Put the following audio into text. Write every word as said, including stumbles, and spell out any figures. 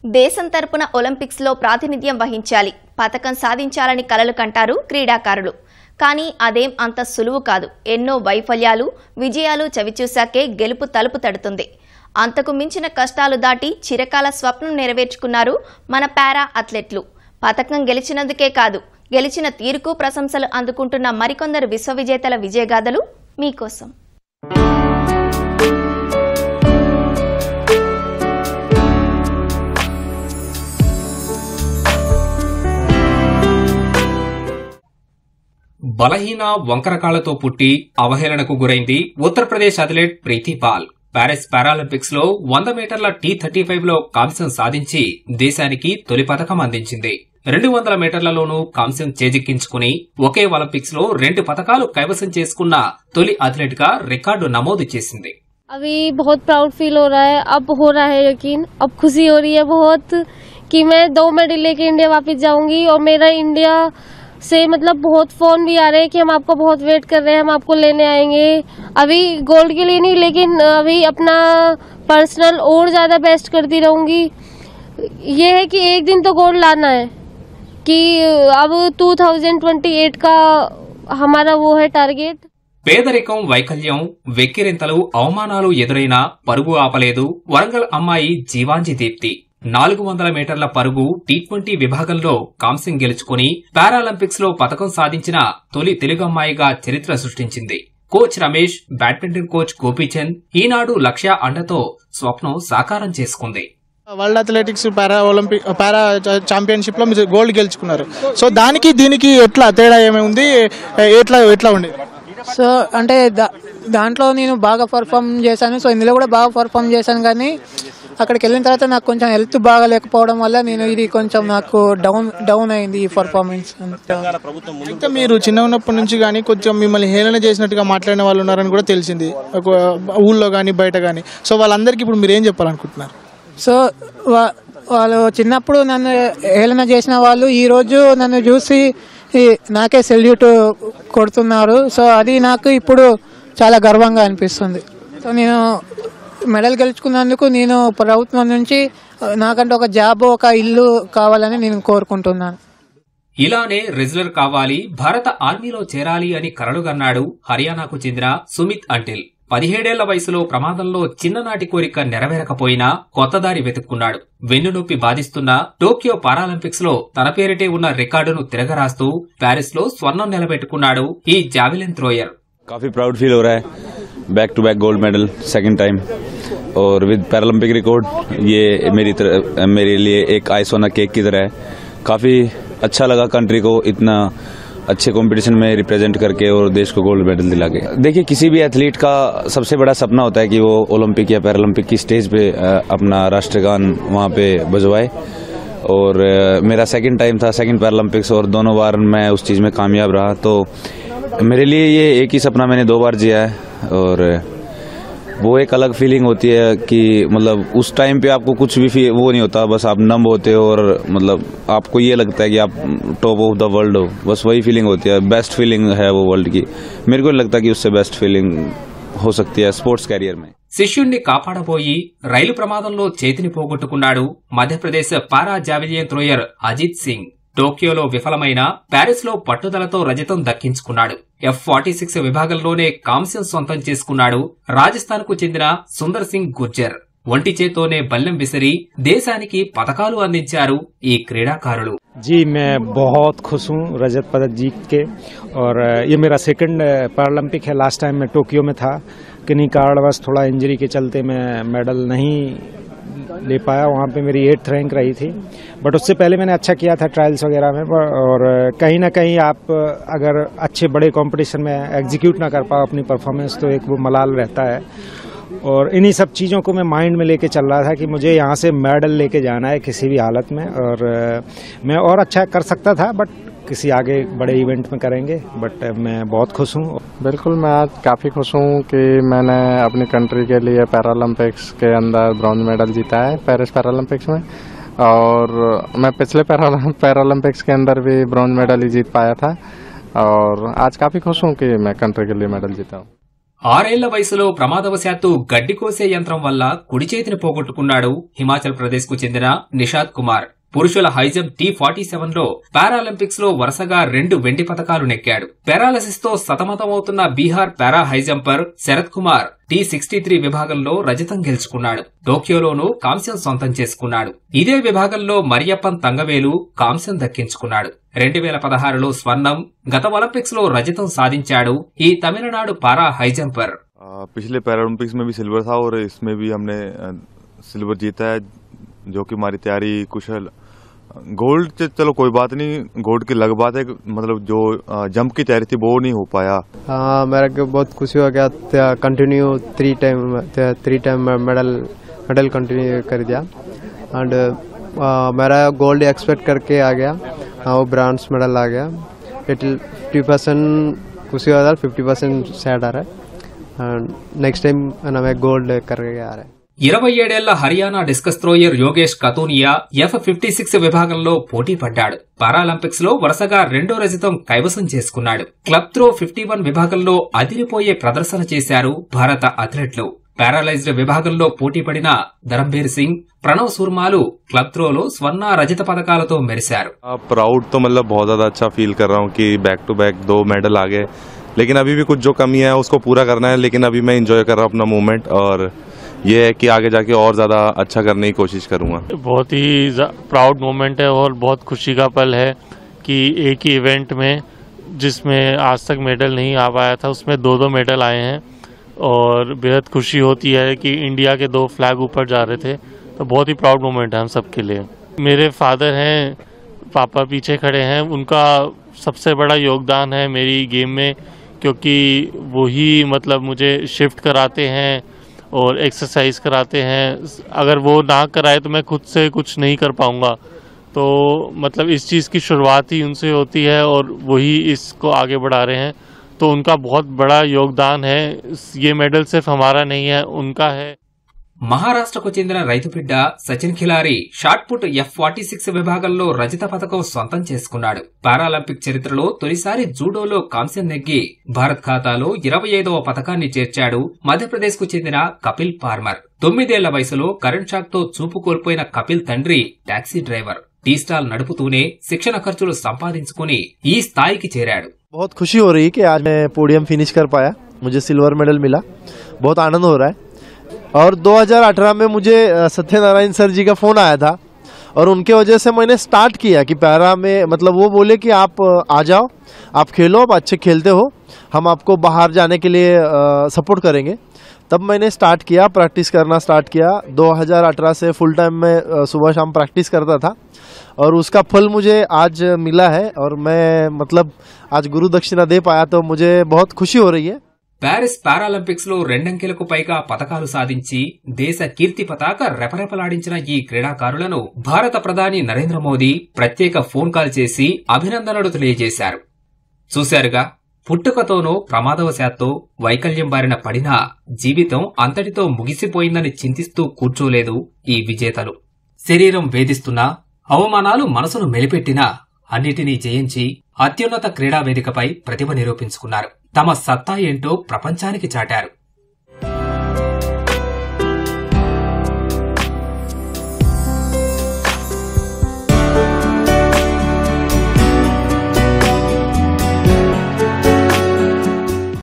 దేశం తరపున ఒలింపిక్స్ లో ప్రాతినిధ్యం వహించాలి, పతకం సాధించాలని కలలు కంటారు క్రీడాకారులు. కానీ అదేం అంత సులువు కాదు. ఎన్నో వైఫల్యాలు, విజయాలు చవిచూశాకే గెలుపు తలుపు తడుతుంది. అంతకు మించిన కష్టాలు దాటి చిరకాల స్వప్నం నెరవేర్చుకున్నారు మన పారా అథ్లెట్లు. పతకం గెలిచినందుకే కాదు, గెలిచిన తీరుకు ప్రశంసలు అందుకుంటున్న మరికొందరు విశ్వవిజేతల విజయగాథలు మీకోసం. బలహీన వంకరకాలతో పుట్టి అవహేళనకు గురైంది ఉత్తరప్రదేశ్ అథ్లెట్ ప్రీతి పాల్. ప్యారిస్ పారాలింపిక్స్ లో వంద మీటర్ల టీ థర్టీ ఫైవ్ లో కాంస్యం సాధించి దేశానికి తొలి పతకం అందించింది. రెండు వందల మీటర్లలోనూ కాంస్యం చేజిక్కించుకుని ఒకే ఒలింపిక్స్ లో రెండు పతకాలు కైవసం చేసుకున్న తొలి అథ్లెట్ గా రికార్డు నమోదు చేసింది. अभी बहुत प्राउड फील हो रहा है. अब हो रहा है यकीन. अब खुशी हो रही है बहुत कि मैं दो मेडल लेके इंडिया वापस जाऊंगी और मेरा इंडिया से मतलब बहुत फोन भी आ रहे हैं कि हम आपको बहुत वेट कर रहे हैं, हम आपको लेने आएंगे. अभी गोल्ड के लिए नहीं, लेकिन अभी अपना पर्सनल और ज्यादा बेस्ट करती रहूंगी. ये है कि एक दिन तो गोल्ड लाना है कि अब दो हज़ार अट्ठाईस का हमारा वो है टारगेट. పేదరికం, వైకల్యం, వెక్కిరింతలు, అవమానాలు ఎదురైనా పరుగు ఆపలేదు వరంగల్ అమ్మాయి జీవాంజీ దీప్తి. నాలుగు వందల మీటర్ల పరుగు టీ ట్వంటీ విభాగంలో కాంస్యం గెలుచుకుని పారాలింపిక్స్ లో పతకం సాధించిన తొలి తెలుగు అమ్మాయిగా చరిత్ర సృష్టించింది. Coach Ramesh, badminton coach Gopichand Eenadu Lakshya అండతో స్వప్నం సాకారం చేసుకుంది. World athletics para Olympic para championship లో మీరు గోల్డ్ గెలుచుకున్నారు. సో దానికి దీనికి ఎట్లా తేడా ఏమేమి ఉంది, ఎట్లా ఎట్లా ఉండేది? సో అంటే దాంట్లో నేను బాగా పర్ఫామ్ చేశాను. సో ఇందులో కూడా బాగా పర్ఫామ్ చేశాను, కానీ అక్కడికి వెళ్ళిన తర్వాత నాకు కొంచెం హెల్త్ బాగా లేకపోవడం వల్ల నేను ఇది కొంచెం నాకు డౌన్ డౌన్ అయింది ఈ పర్ఫార్మెన్స్. అయితే మీరు చిన్న ఉన్నప్పటి నుంచి కానీ కొంచెం మిమ్మల్ని హేళన చేసినట్టుగా మాట్లాడిన వాళ్ళు ఉన్నారని కూడా తెలిసింది, ఊళ్ళో కానీ బయట కానీ. సో వాళ్ళందరికీ ఇప్పుడు మీరు ఏం చెప్పాలనుకుంటున్నారు? సో వాళ్ళు చిన్నప్పుడు నన్ను హేళన చేసిన వాళ్ళు ఈరోజు నన్ను చూసి నాకే సెల్యూట్ కొడుతున్నారు. సో అది నాకు ఇప్పుడు చాలా గర్వంగా అనిపిస్తుంది. సో నేను మెడల్ గెలుచుకున్నందుకు నేను ప్రభుత్వం నుంచి నాకంటే ఒక జాబ్, ఒక ఇల్లు కావాలని నేను కోరుకుంటున్నాను. ఇలానే రెజ్లర్ కావాలి, భారత ఆర్మీలో చేరాలి అని కలలుగన్నాడు హర్యానాకు చెందిన సుమిత్ అంటిల్. పదిహేడేళ్ల వయసులో ప్రమాదంలో చిన్ననాటి కోరిక నెరవేరకపోయినా కొత్తదారి వెతుక్కున్నాడు. వెన్నునొప్పి బాధిస్తున్న టోక్యో పారాలింపిక్స్ లో తన పేరిటే ఉన్న రికార్డును తిరగరాస్తూ ప్యారిస్ లో స్వర్ణం నిలబెట్టుకున్నాడు ఈ జావెలిన్ థ్రోయర్. काफी प्राउड फील हो रहा है. Back to back gold medal second time और विद पैरालंपिक रिकॉर्ड. ये मेरी मेरे लिए एक आइस ऑन द केक की तरह है. काफी अच्छा लगा कंट्री को इतना अच्छे कंपटीशन में रिप्रेजेंट करके और देश को गोल्ड मेडल दिला के. देखिए, किसी भी एथलीट का सबसे बड़ा सपना होता है कि वो ओलंपिक या पैरालंपिक की स्टेज पे अपना राष्ट्रगान वहाँ पे बजवाए. और मेरा सेकंड टाइम था, सेकंड पैरालंपिक्स, और दोनों बार मैं उस चीज़ में कामयाब रहा. तो मेरे लिए ये एक ही सपना मैंने दो बार जिया है. और वो एक अलग फीलिंग होती है कि मतलब उस टाइम पे आपको कुछ भी वो नहीं होता, बस आप नम होते हो और मतलब आपको ये लगता है कि आप टॉप ऑफ द वर्ल्ड हो. बस वही फीलिंग होती है, बेस्ट फीलिंग है वो वर्ल्ड की. मेरे को लगता है कि उससे बेस्ट फीलिंग हो सकती है स्पोर्ट्स कैरियर में. శిష్యుణ్ణి కాపాడబోయి రైలు ప్రమాదంలో చేతిని పోగొట్టుకున్నాడు మధ్యప్రదేశ్ పారా జావెలిన్ థ్రోయర్ అజిత్ సింగ్. టోక్యోలో విఫలమైన ప్యారిస్ లో పట్టుదలతో రజతం దక్కించుకున్నాడు. ఎఫ్ ఫార్టీ సిక్స్ విభాగంలోనే కాంస్యం సొంతం చేసుకున్నాడు రాజస్థాన్ కు చెందిన సుందర్ సింగ్ గుర్జర్. ఒంటి చేతోనే బల్లెం విసిరి దేశానికి పతకాలు అందించారు ఈ క్రీడాకారులు. जी, मैं बहुत खुश हूँ रजत पदक जीत के. और ये मेरा सेकंड पैरालंपिक है. लास्ट टाइम मैं टोक्यो में था, किन्हीं कारणवश थोड़ा इंजरी के चलते मैं मेडल नहीं ले पाया. वहाँ पे मेरी एट्थ रैंक रही थी, बट उससे पहले मैंने अच्छा किया था ट्रायल्स वगैरह में. और कहीं ना कहीं आप अगर अच्छे बड़े कंपटीशन में एग्जीक्यूट ना कर पाओ अपनी परफॉर्मेंस, तो एक वो मलाल रहता है. और इन्हीं सब चीज़ों को मैं माइंड में लेके चल रहा था कि मुझे यहाँ से मेडल लेके जाना है किसी भी हालत में. और मैं और अच्छा कर सकता था, बट किसी आगे बड़े इवेंट में करेंगे. बट मैं बहुत खुश हूँ. बिल्कुल, मैं आज काफ़ी खुश हूँ कि मैंने अपनी कंट्री के लिए पैरालंपिक्स के अंदर ब्रॉन्ज मेडल जीता है पेरिस पैरालंपिक्स में. और मैं पिछले पैरालंपिक्स के अंदर भी ब्रॉन्ज मेडल ही जीत पाया था. और आज काफ़ी खुश हूँ कि मैं कंट्री के लिए मेडल जीता हूँ. ఆరేళ్ల వయసులో ప్రమాదవశాత్తు గడ్డి కోసే యంత్రం వల్ల కుడి చేతిని పోగొట్టుకున్నాడు హిమాచల్ ప్రదేశ్ కు చెందిన నిషాద్ కుమార్. పురుషుల హైజంప్ టీ ఫార్టీ సెవెన్ లో పారాలింపిక్స్ లో వరుసగా రెండు వెండి పతకాలు నెక్కాడు. పారాలసిస్ తో సతమతమవుతున్న Bihar para high jumper Sharad Kumar T sixty three విభాగంలో రజతం గెలుచుకున్నాడు. టోక్యోలోనూ కాంస్యం సొంతం చేసుకున్నాడు. ఇదే విభాగంలో మరియప్పన్ తంగవేలు కాంస్యం దక్కించుకున్నాడు. రెండు వేల పదహారులో స్వర్ణం, గత ఒలింపిక్స్ లో రజతం సాధించాడు ఈ తమిళనాడు పారా హైజంపర్. पिछले पैरालंपिक्स में भी सिल्वर था और इसमें भी हमने सिल्वर जीता है, जो कि हमारी तैयारी कुशल. गोल्ड चलो कोई बात नहीं, गोल्ड की अलग बात है, मतलब जो जंप की तैयारी थी वो नहीं हो पाया. हाँ, मेरे को बहुत खुशी हो गया. Continue three time three time medal medal continue कर दिया एंड मेरा गोल्ड एक्सपेक्ट करके आ गया. हाँ, वो ब्रांज मेडल आ गया. फिफ्टी परसेंट खुशी हो रहा है, फिफ्टी परसेंट सैड आ रहा है. नेक्स्ट टाइम मैं गोल्ड करके आ रहा है. ఇరవై ఏడేళ్ల Haryana discus thrower Yogesh Kathuniya F fifty six విభాగంలో పోటీ పడ్డాడు. పారాలింపిక్స్ లో వరుసగా రెండో రజతం కైవసం చేసుకున్నాడు. క్లబ్ త్రో ఫిఫ్టీ వన్ విభాగంలో అదిరిపోయే ప్రదర్శన చేశారు భారత అథ్లెట్లు. పారాలైజ్డ్ విభాగంలో పోటీ పడిన ధరంబీర్ సింగ్, ప్రణవ్ సుర్మాలు క్లబ్ త్రోలో స్వర్ణ రజత పథకాలతో మెరిశారు. प्राउड तो मतलब बहुत ज्यादा अच्छा फील कर रहा हूँ कि बैक टू बैक दो मेडल आ गए, लेकिन अभी भी कुछ जो कमी है उसको पूरा करना है. लेकिन अभी मैं एंजॉय कर रहा हूँ अपना मूवमेंट और ये है कि आगे जाके और ज्यादा अच्छा करने की कोशिश करूंगा. बहुत ही प्राउड मोमेंट है और बहुत खुशी का पल है कि एक ही इवेंट में जिसमें आज तक मेडल नहीं आ पाया था उसमें दो दो मेडल आए हैं और बेहद खुशी होती है कि इंडिया के दो फ्लैग ऊपर जा रहे थे. तो बहुत ही प्राउड मोमेंट है हम सबके लिए. मेरे फादर हैं, पापा पीछे खड़े हैं, उनका सबसे बड़ा योगदान है मेरी गेम में, क्योंकि वही मतलब मुझे शिफ्ट कराते हैं और एक्सरसाइज कराते हैं. अगर वो ना कराए तो मैं खुद से कुछ नहीं कर पाऊंगा. तो मतलब इस चीज़ की शुरुआत ही उनसे होती है और वही इसको आगे बढ़ा रहे हैं. तो उनका बहुत बड़ा योगदान है. ये मेडल सिर्फ हमारा नहीं है, उनका है. మహారాష్ట్రకు చెందిన రైతు బిడ్డ Sachin Khilari shot put F forty six విభాగంలో రజత పథకం సొంతం చేసుకున్నాడు. పారాలింపిక్ చరిత్రలో తొలిసారి జూడోలో కాంస్యం నెగ్గి భారత్ ఖాతాలో ఇరవై ఐదవ పథకాన్ని చేర్చాడు మధ్యప్రదేశ్ కు చెందిన కపిల్ పార్మర్. తొమ్మిదేళ్ల వయసులో కరెంట్ షాక్ తో చూపు కోల్పోయిన కపిల్ తండ్రి టాక్సీ డ్రైవర్. టీ స్టాల్ నడుపుతూనే శిక్షణ ఖర్చులు సంపాదించుకుని ఈ స్థాయికి చేరాడు. बहुत खुशी हो रही है कि आज मैं पोडियम फिनिश कर पाया, मुझे सिल्वर मेडल मिला, बहुत आनंद हो रहा है. और दो हज़ार अठारह में मुझे सत्यनारायण सर जी का फ़ोन आया था और उनके वजह से मैंने स्टार्ट किया कि पैरा में मतलब वो बोले कि आप आ जाओ, आप खेलो, आप अच्छे खेलते हो, हम आपको बाहर जाने के लिए सपोर्ट करेंगे. तब मैंने स्टार्ट किया, प्रैक्टिस करना स्टार्ट किया. दो हज़ार अठारह से फुल टाइम में सुबह शाम प्रैक्टिस करता था और उसका फल मुझे आज मिला है और मैं मतलब आज गुरु दक्षिणा दे पाया, तो मुझे बहुत खुशी हो रही है. ప్యారిస్ పారాలింపిక్స్ లో రెండంకెలకు పైగా పతకాలు సాధించి దేశ కీర్తి పతాక రెపరెపలాడించిన ఈ క్రీడాకారులను భారత ప్రధాని నరేంద్ర మోదీ ప్రత్యేక ఫోన్ కాల్ చేసి అభినందనలు తెలియజేశారు. చూశారుగా, పుట్టుకతోనో ప్రమాదవశాత్తు వైకల్యం బారిన పడినా జీవితం అంతటితో ముగిసిపోయిందని చింతిస్తూ కూర్చోలేదు ఈ విజేతలు. శరీరం వేధిస్తున్నా, అవమానాలు మనసును మెలిపెట్టినా అన్నిటినీ జయించి అత్యున్నత క్రీడా వేదికపై ప్రతిభ నిరూపించుకున్నారు. తమ సత్తా ఏంటో ప్రపంచానికి చాటారు.